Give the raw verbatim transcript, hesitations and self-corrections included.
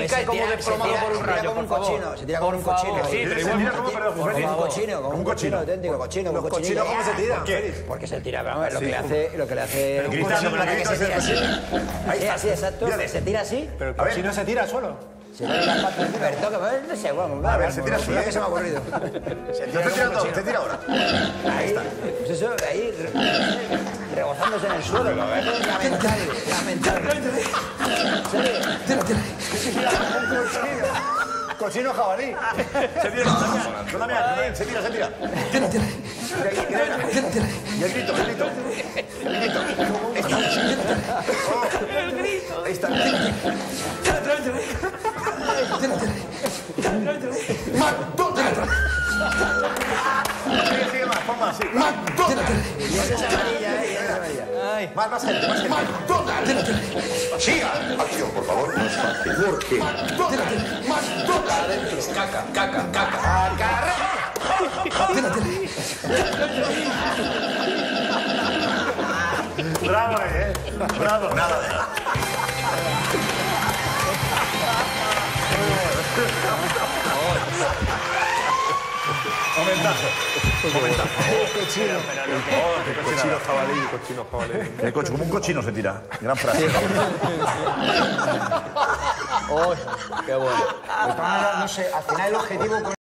y cae como desplomado por un rayo, como un por favor. cochino, se tira como un cochino. Sí, pero igual. Como un cochino, como un cochino auténtico, cochino, como un cochino. ¿Cómo se tira? Porque se tira, vamos, lo que le hace, lo que le hace. Pero gritando, pero que se tira así. Ahí está. Sí, exacto. Se tira así. Pero el cochino se tira solo. Se pone las patas encima, pero toca, no sé, vamos, A ver, se tira así. que se me ha ocurrido. Se tira tirando, se tira ahora. Ahí, pues eso, ahí, re- rebozándose en el suelo. Lamentable, lamentable. Tira, tira. Cochino jabalí. Se tira. No, Damián, se tira, se tira. Tira, tira. Tira, tira. Y el grito, el grito. El grito. El grito. Ahí está. Tira, tira, tira. Tira, tira. McDonald's. Sigue, sigue más, pon más, sí. McDonald's. Y esa es amarilla, ¿eh? Y esa es amarilla. Más, más gente, más gente. McDonald's. Tira, tira. Siga. Acción, por favor. No es fácil. ¿Por qué? Tira, tira. McDonald's. Adentro. Caca, caca, caca. Tira, tira. Bravo, eh. Bravo. Nada de nada. Momentazo. Momentazo. Cochino. Cochino jabalí, cochino jabalí. El coche, como un cochino se tira. Gran frase. ¡Oh, qué bueno! De todas maneras, no sé, al final el objetivo...